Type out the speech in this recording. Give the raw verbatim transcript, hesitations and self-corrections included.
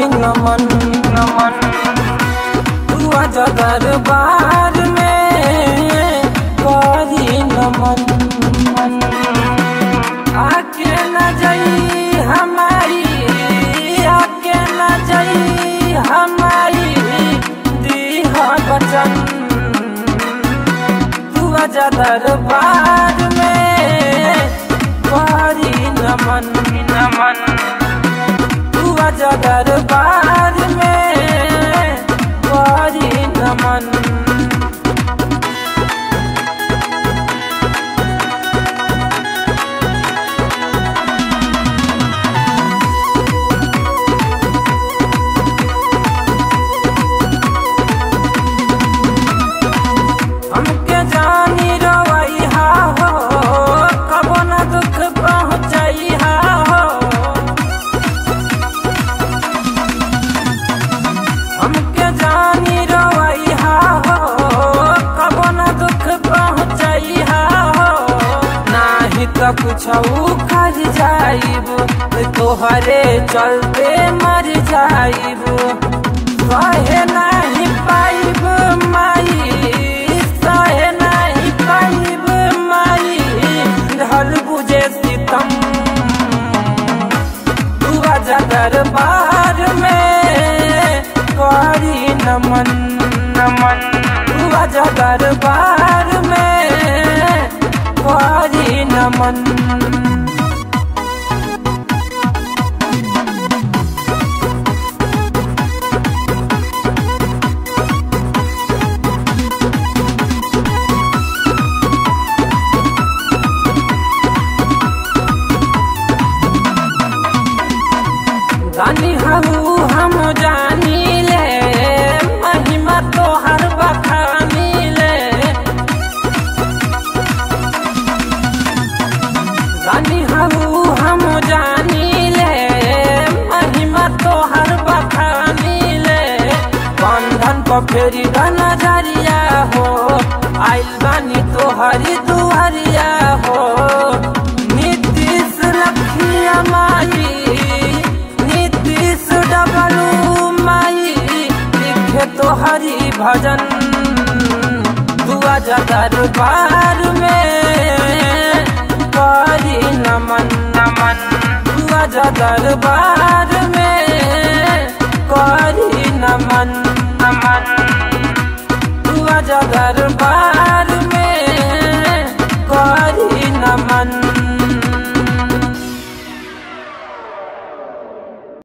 नमन नमन तू आजा दरबार में करी नमन। आके न जाई हमारी आके न जाई हमारी दीहा बचन तू आजा दरबार में करी नमन नमन तू आजा दरबार में करी नमन। हमके जानी रवैया हो कबो न दुख पहुँचैया हो। हमके जानी रवैया हो कबो न दुख पहुँचैया हो। नाही तो कुछ कर जाइब तोहरे चलते मर जाइब। सहे नहीं पाइब माई सहे नहीं पाइब माई ढल बुझे सितम तू आजा दरबार में करी नमन नमन तू आजा दरबार में करी नमन। जानी हूँ हम जानी ले महिमा तो हर बखानी ले। जानी हूँ हम जानी ले महिमा तो हर बखानी ले। बंधन पर फेरी नजरिया हो आइल बानी तो हरी दुहरिया हो। नीतीश लखिया माई डबलू माई लिखे तो हरी भजन तू आजा दरबार में करी नमन नमन तू आजा दरबार